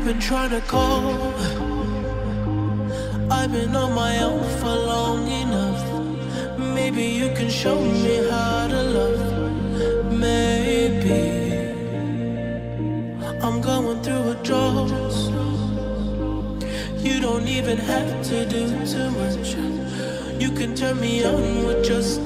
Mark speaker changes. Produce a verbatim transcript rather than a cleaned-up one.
Speaker 1: been trying to call. I've been on my own for long enough. Maybe you can show me how to love. Maybe I'm going through a drought. You don't even have to do too much. You can turn me on with just